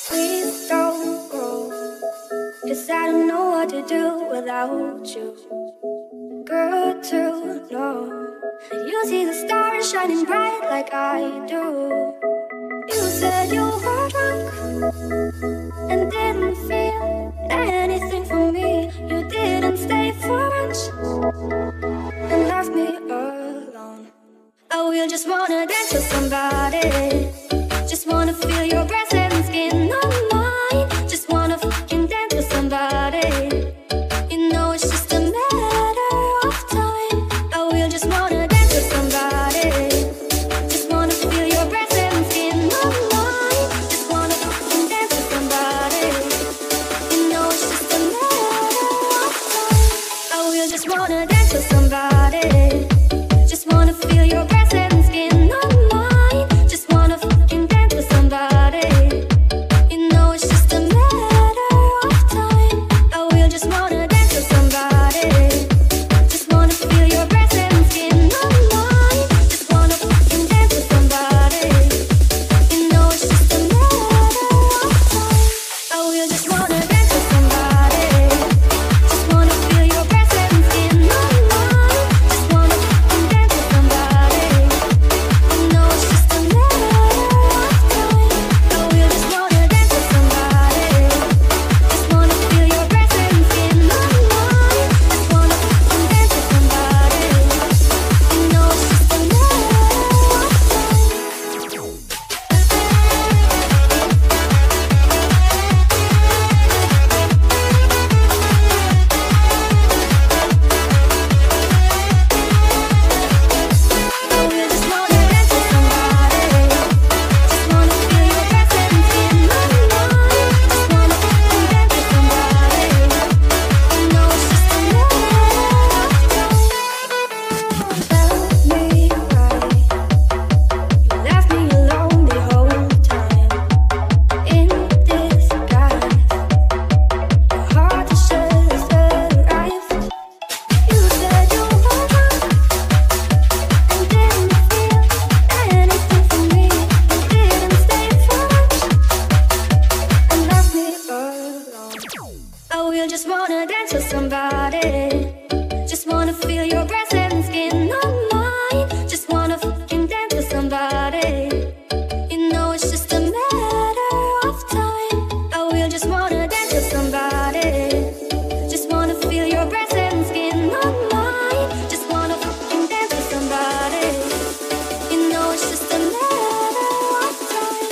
Please don't go, 'cause I don't know what to do without you. Good to know that you see the stars shining bright like I do. You said you were drunk and didn't feel anything for me. You didn't stay for lunch and left me alone. Oh, you just wanna dance with somebody, just wanna feel your breath and skin on mine. Just wanna fucking dance with somebody. You know it's just a matter of time. Oh, you just wanna dance with somebody, just wanna feel your breath and skin on mine. Just wanna fucking dance with somebody. You know it's just a matter of time. Oh, you just wanna dance with somebody, just wanna feel your breath and skin on mine. Just wanna fucking dance with somebody. You know it's just a matter of time. Oh, you just wanna dance with somebody, just wanna feel your breath and skin on mine. Just wanna fucking dance with somebody. You know it's just a matter of time. Oh, you just wanna dance with somebody, just wanna feel your breath and skin on mine. Just wanna fucking dance with somebody. You know it's just a matter of time. Oh, you just wanna dance with somebody, just wanna feel your breath and skin on mine. Just wanna fucking dance with somebody. You know it's just a matter of time. Oh, you just wanna dance with somebody, just wanna feel your breath and skin on mine. Just wanna fucking dance with somebody. You know it's just a matter of time. Left me right, you left me alone the whole time. In disguise, your heart just arrived. You said you were drunk and didn't feel anything for me. You didn't stay for lunch and left me alone. Oh, you just wanna dance with somebody, just wanna feel your breath and skin on mine. Just wanna fucking dance with somebody. You know it's just a matter of time. Oh, you just wanna dance with somebody, just wanna feel your breath and skin on mine. Just wanna fucking dance with somebody. You know it's just a matter of time.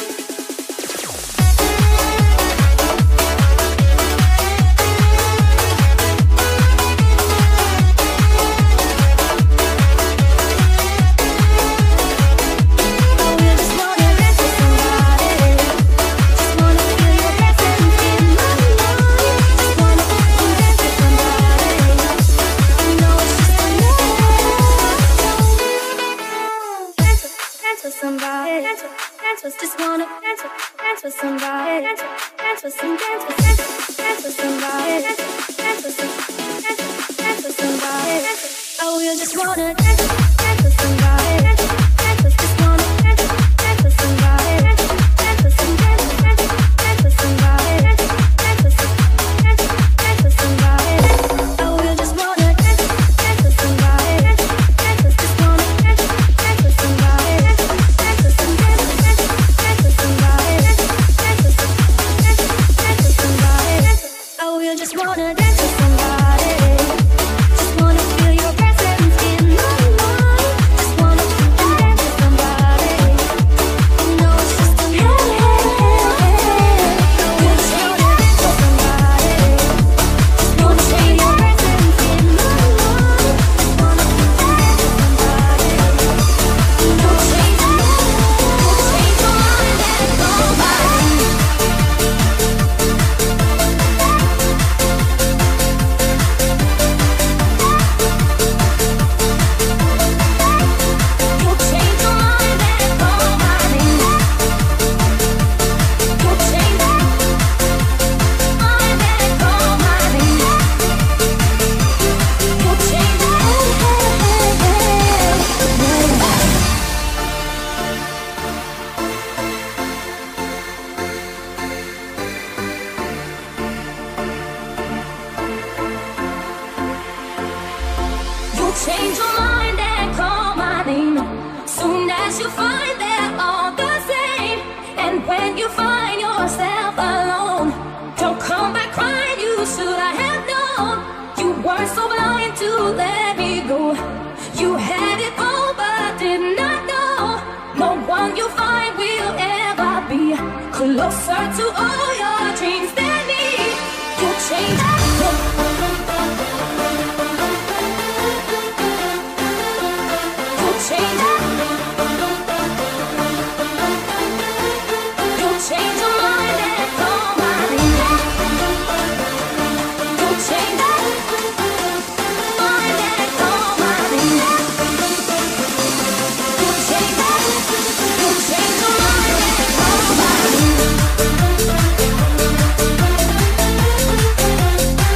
Oh, you just wanna dance with somebody, just wanna feel your breath and skin on mine. Just wanna fucking dance with somebody. You know it's just a matter of time. Dance with somebody, dance with, just wanna dance with somebody. Dance with somebody, dance with somebody. Oh, you just wanna dance with somebody, just wanna dance with somebody. Dance with somebody, dance with somebody. Oh, you just wanna dance with somebody, just wanna dance with somebody. Dance with somebody, oh, you just wanna dance with somebody, just wanna feel your breath and skin on mine. Just wanna you find yourself alone, don't come back crying, you should have known. You weren't so blind to let me go. You had it all but did not know. No one you find will ever be closer to all your dreams than me. You changed. You changed. You changed your mind and call my name. You changed mind and call my name. You changed your mind and call my name.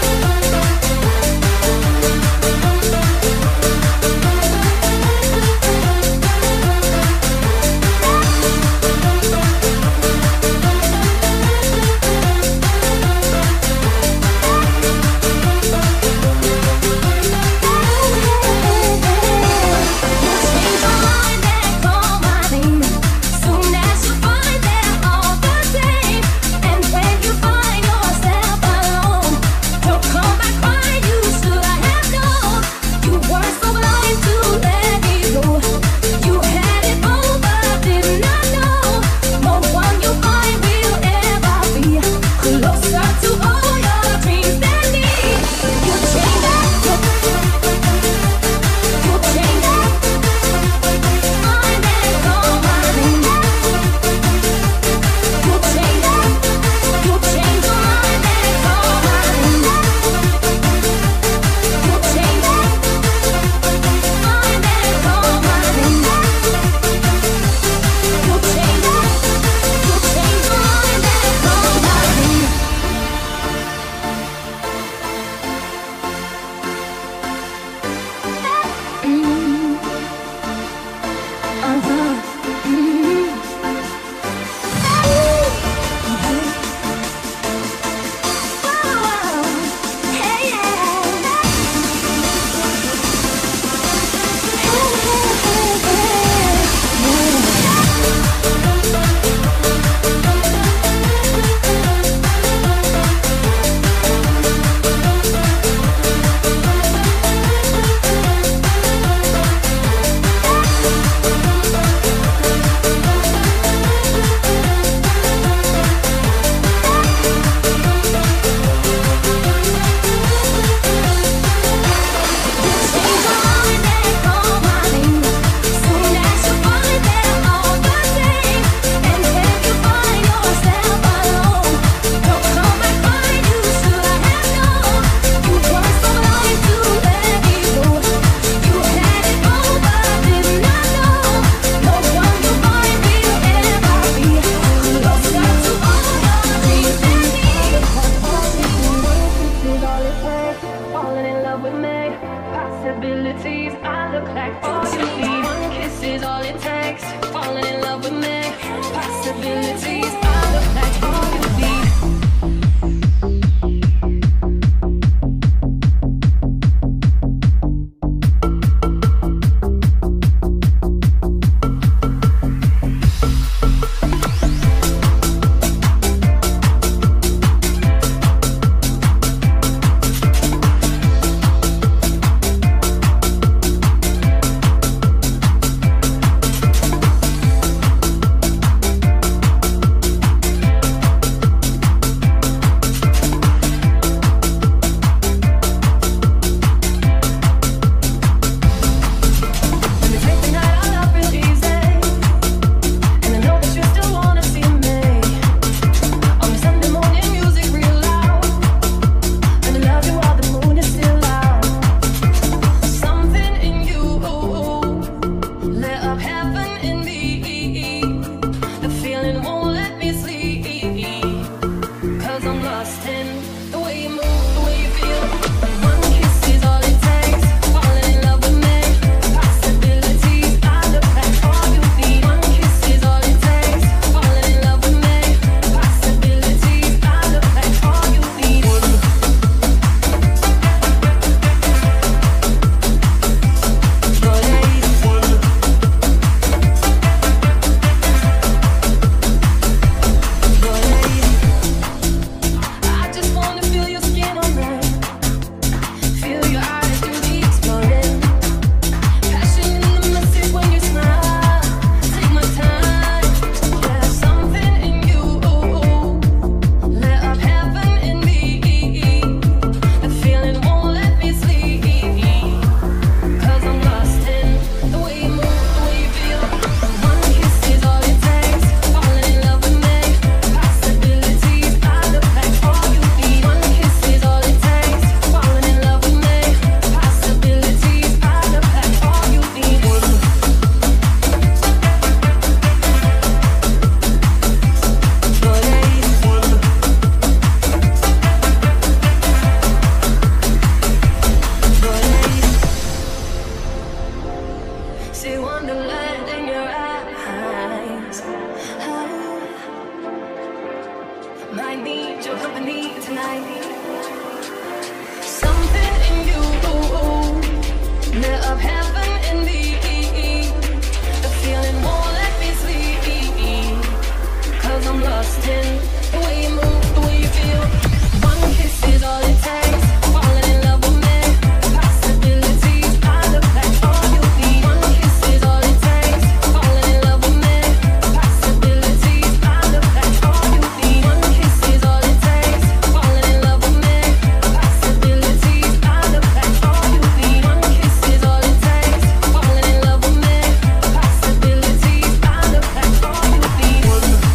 Might need your company tonight. Something in you lit up heaven in me. The feeling won't let me sleep, 'cause I'm lost in the way you move, the way you feel. One kiss is all it takes. Falling in love with me. Possibilities pile up like all you need. One kiss is all it takes. Falling in love with me. Possibilities pile up like all you need. One kiss is all it takes. Falling in love with me. Possibilities pile up like all you need. One kiss is all it takes. Falling in love with me. Possibilities pile up like all you need.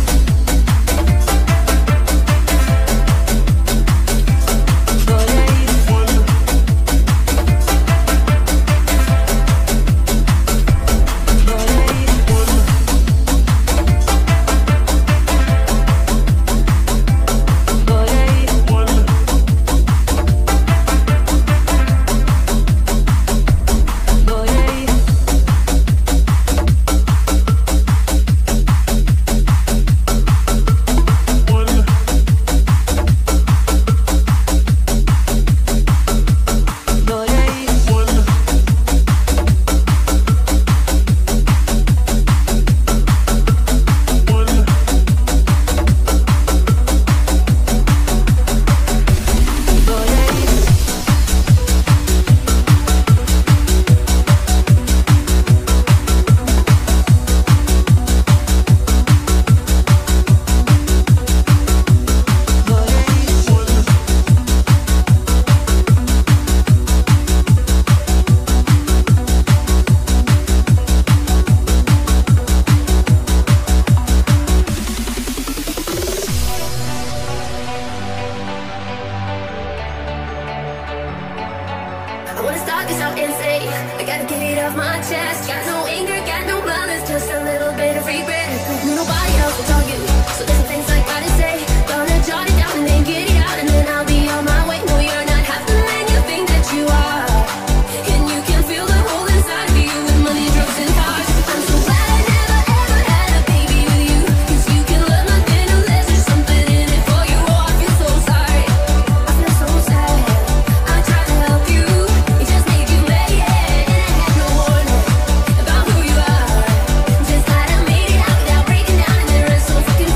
I wanna start this out and say I gotta get it off my chest. Got no anger, got no malice, just a little bit of regret. Nobody else will tell you, so there's some things I gotta say. Gonna jot it down and then get it out, and then I'll be on my way. No, you're not half the man you think that you are, and you can feel the hole inside of you with money, drugs, and cars. I'm so glad I never ever had a baby with you, 'cause you can learn nothing unless there's something in it for you. Oh, I feel so sorry, I feel so sad. I tried to help you, it just made you mad, and I had no warning about who you are. Just glad I made it out without breaking down, and there is so fucking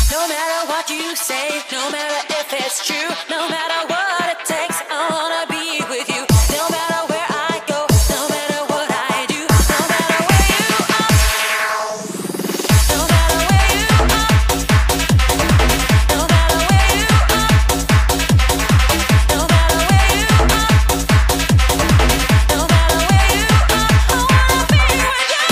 No matter what you say, no matter if it's true, no matter what it takes, I wanna be with you. No matter where I go, no matter what I do, no matter where you are, no matter where you are, no matter where you are, no matter where you are, no matter where you are, I wanna be with you.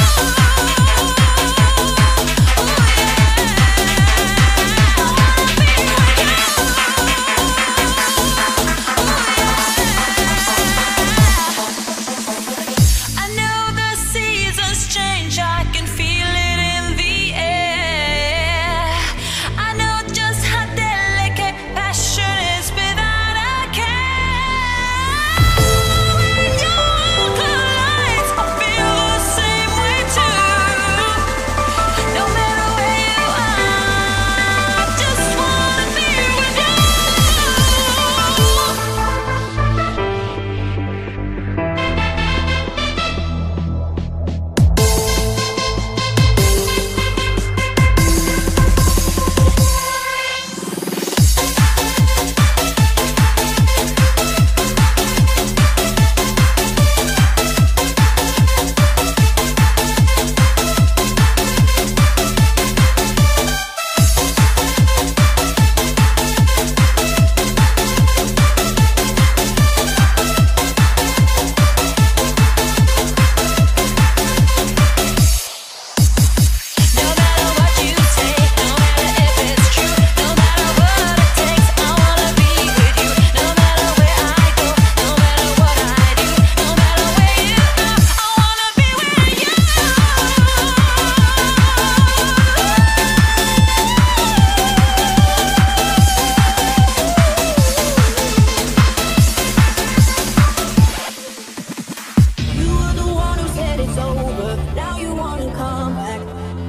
I know the seasons change, I can feel it in the air. I know just how delicate passion is without a care. When your world collides, I feel the same way too. No matter where you are, I just wanna be with you. No matter what you say, no matter if it's true, no matter what it takes, I wanna be with you. No matter where I go, no matter what I do, no matter where you are, I wanna be with you. You were the one who said it's over, now you wanna come back.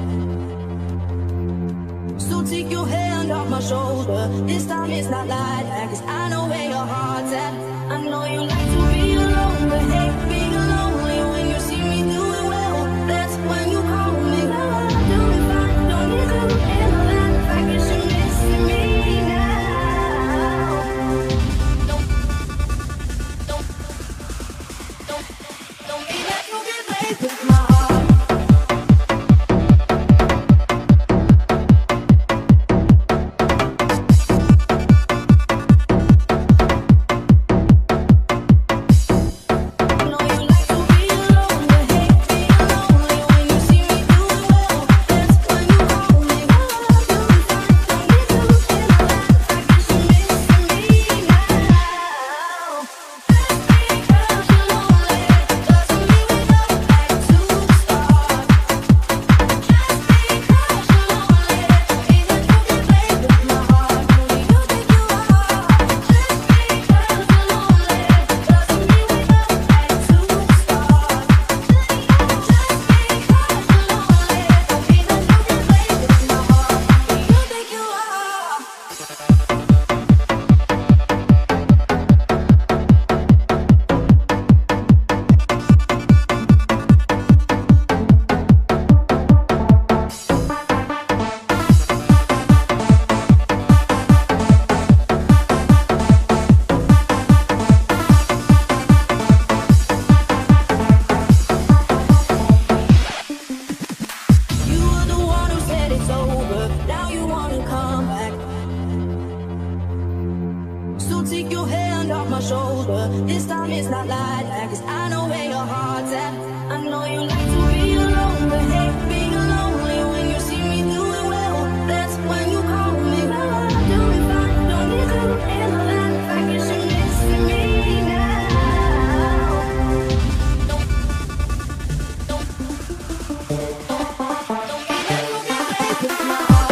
So take your hand off my shoulder, this time it's not like that, 'cause I know where your heart's at. I know you like to be alone, but hate being lonely. When you see me doing well, that's when you call me. Now I'm doing fine, don't need to analyze the fact that you're missing me now. Don't mean that you get laid with my heart. No, you like to be alone, but hate being lonely. When you see me doing well, that's when you call me. Now I'm doing fine, don't need to analyze the fact that you're missing me now. Just because you're lonely doesn't mean we go back to the start. Just because you're lonely, mean that you get played with my heart. Who do you think you are? Just because you're lonely doesn't mean we go back to the start. Just because you're lonely, mean that you get You were the one who said it's over, now you wanna come back. So take your hand off my shoulder, this time it's not like that, 'cause I know where your heart's at. I know you like to be alone, but hate being lonely. When you see me doing well, that's when you call me. Now I'm doing fine, don't need to analyze the fact that you're missing me now. Don't mean that you get played with my heart.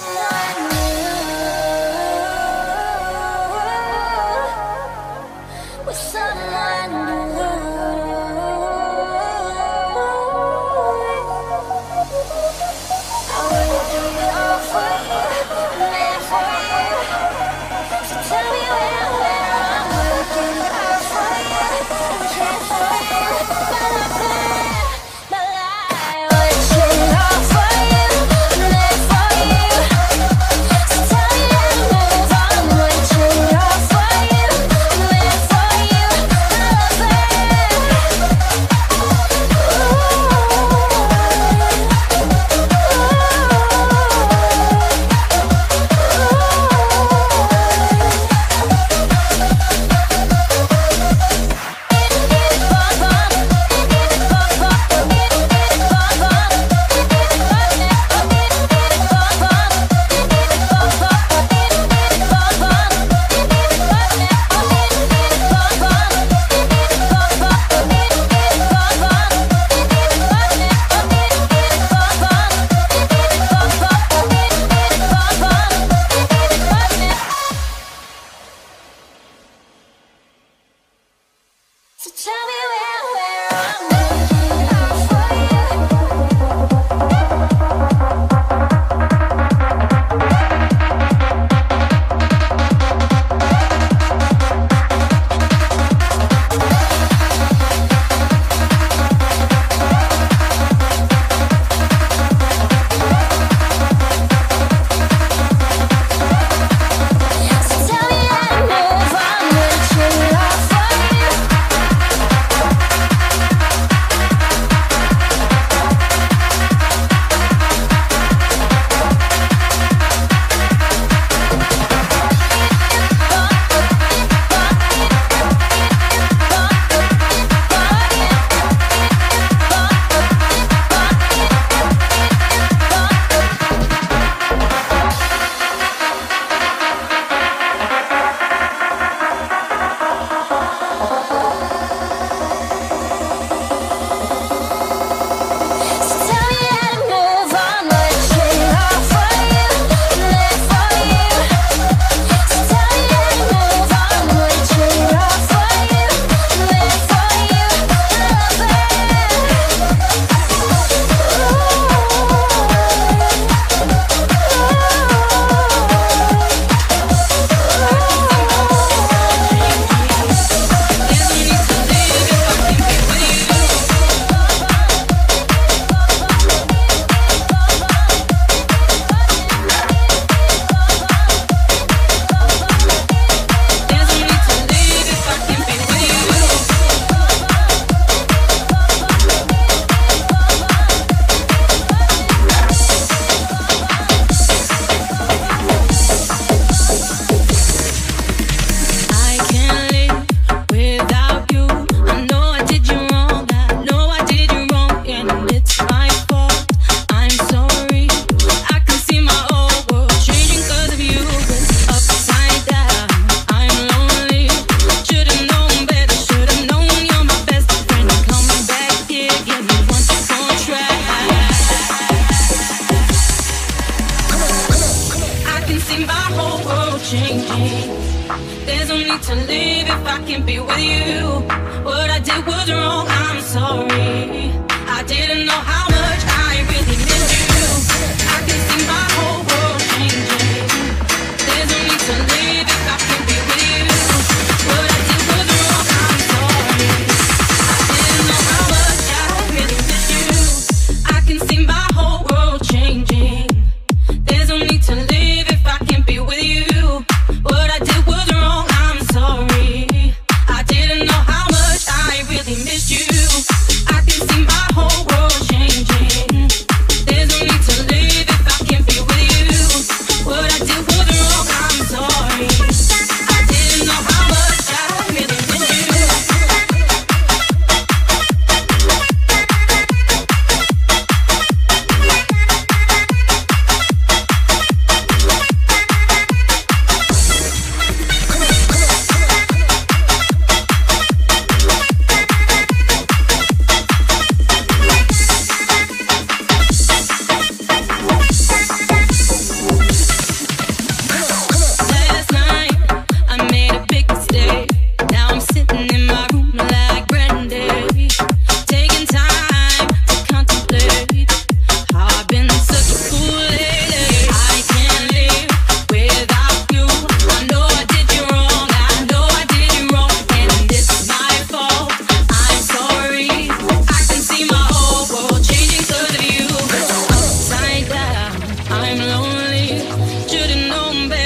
I can see my whole world changing.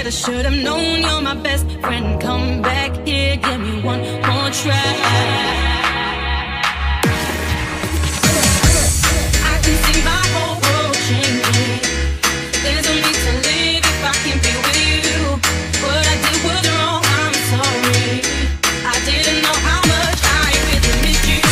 said I should have known you're my best friend. Come back here, give me one more try. I can see my whole world changing. There's no need to live if I can't be with you. What I did was wrong, I'm sorry. I didn't know how much I really missed you.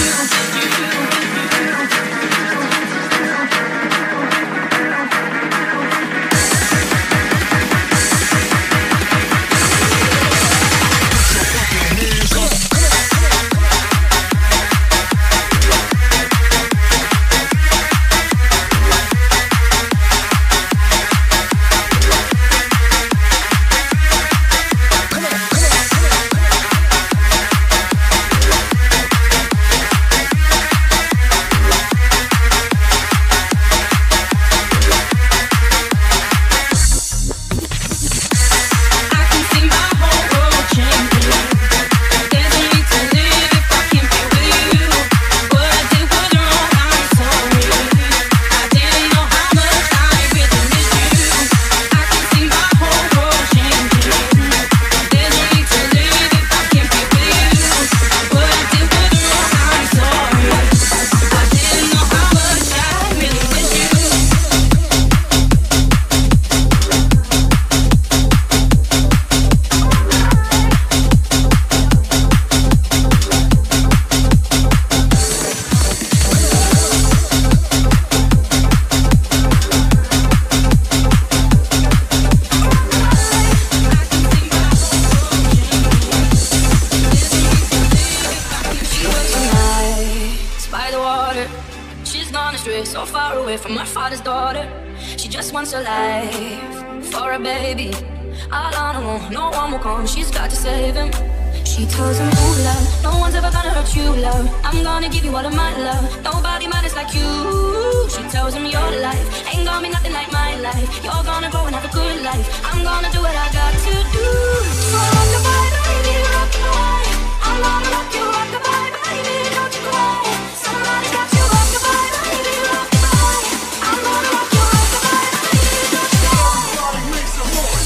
So far away from her father's daughter. She just wants her life for a baby. All on her own, no one will come. She's got to save him. She tells him, ooh, love, no one's ever gonna hurt you, love. I'm gonna give you all of my love. Nobody matters like you. She tells him your life ain't gonna be nothing like my life. You're gonna go and have a good life. I'm gonna do what I got to do. So rock-a-bye, baby, rock-a-bye. I'm gonna rock you, rock-a-bye, baby, don't you cry. Somebody's got you, rock-a-bye, baby, rock-a-bye. I'm gonna rock you, rock-a-bye, baby, don't you cry. Make some noise.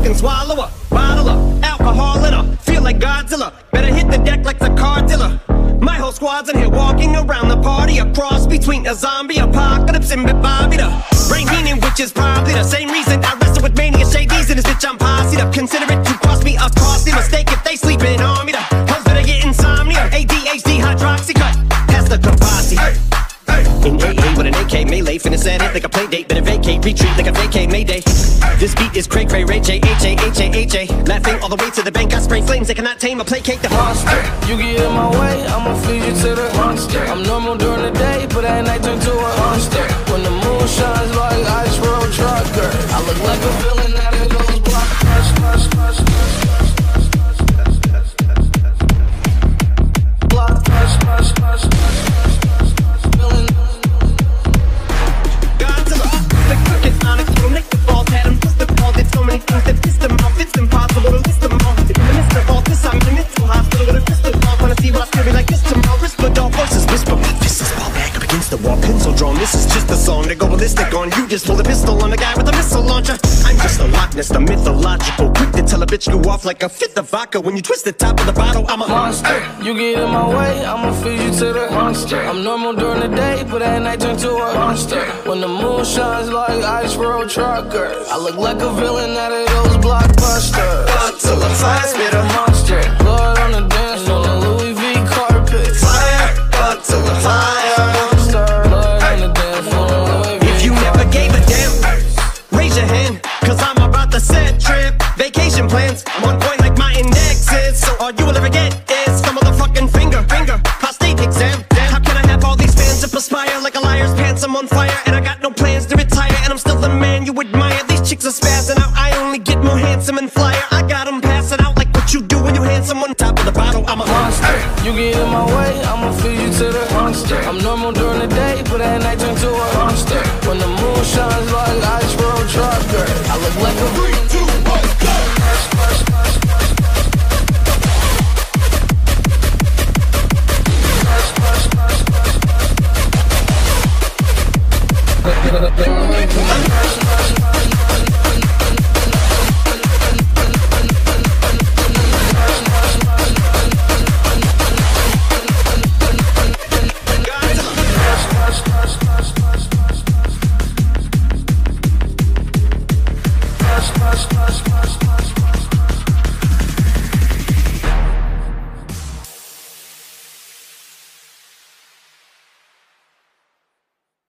fucking swallow her. Bottle her, alcohol in her. Feel like Godzilla. Better hit the deck like the car dealer. My whole squad's in here walking around the party. A cross between a zombie apocalypse and Bobby the brain meaning, which is probably the same reason I wrestle with mania shades in this bitch. I'm posse up. Consider it to cost me a costly mistake if they sleeping on me. The hoes better get insomnia. ADHD hydroxy cut. Pass the capacity. In AA with an AK melee, finna set it like a play date. Better vacate, retreat like a vacate Mayday. This beat is cray cray, Ray J, H-A-H-A-H-A. Laughing all the way to the bank, I spray flames. They cannot tame or placate the monster. You get in my way, I'ma feed you to the monster. I'm normal during the day, but at night turn to a monster. When the moon shines like ice road trucker, I look like a villain out of those block. On you just pull a pistol on the guy with a missile launcher. I'm just a Loch Ness, the mythological. Quick to tell a bitch you off like a fifth of vodka. When you twist the top of the bottle, I'm a monster. You get in my way, I'ma feed you to the monster. I'm normal during the day, but at night turn to a monster. When the moon shines like ice road trucker, I look like a villain out of those blockbusters. Godzilla, fire spitter, monster. Blood on the dance floor, the Louis V carpet. Fire, Godzilla, fire. Blood on the dance floor. Gave a damn, raise your hand, cause I'm about to set trip. Vacation plans, I'm on point like my index is. So all you will ever get is some motherfucking finger, prostate exam. Damn, how can I have all these fans that perspire like a liar's pants? I'm on fire and I got no plans to retire. And I'm still the man you admire. These chicks are spazzing out, I only get more handsome and flyer. I got them passing out like what you do when you hand someone top of the bottle. I'm a monster. You get in my way, I'ma feed you to the monster. I'm normal during the day, but at night turn to a monster. When the moon shines like ice road trucker, I look like a 3, 2, 1, go! Hush, hush, hush, hush.